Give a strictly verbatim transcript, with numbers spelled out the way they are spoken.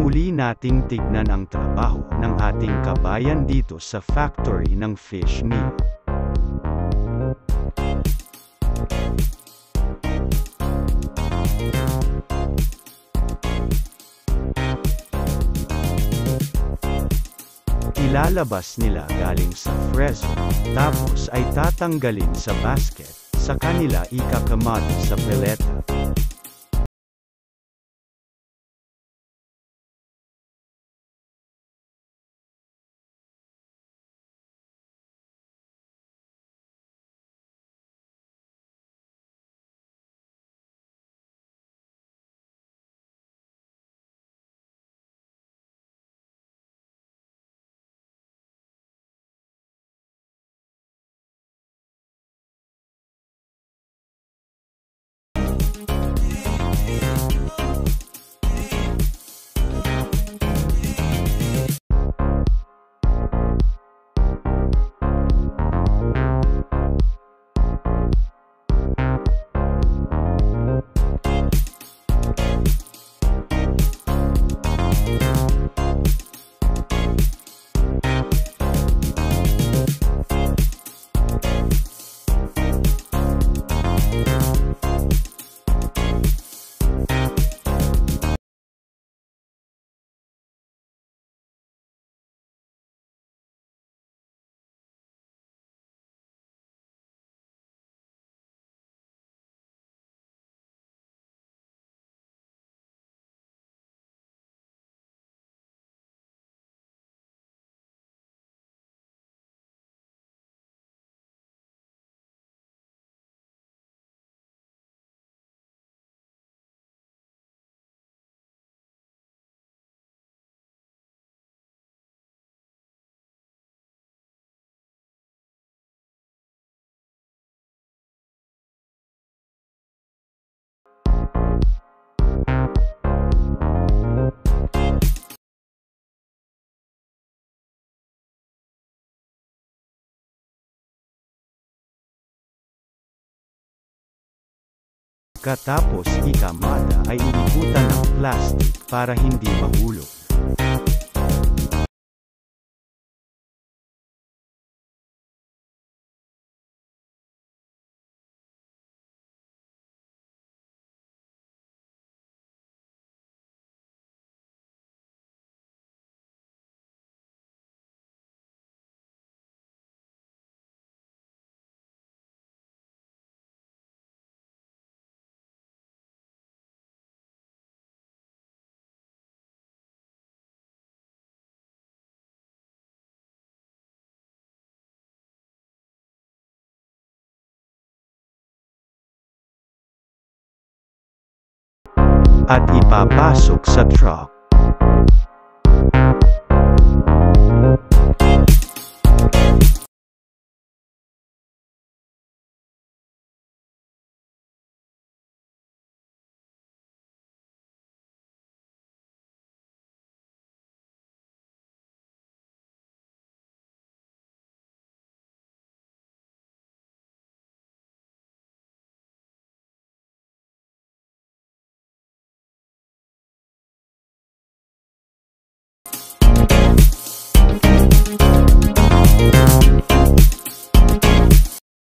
muli nating tignan ang trabaho ng ating kabayan dito sa factory ng fish meal. Ilalabas nila galing sa freezer, tapos ay tatanggalin sa basket, sa kanila ikakamado sa peleta. Katapos ikamada ay iikutan ng plastic para hindi mahulog. At ipapasok sa truck.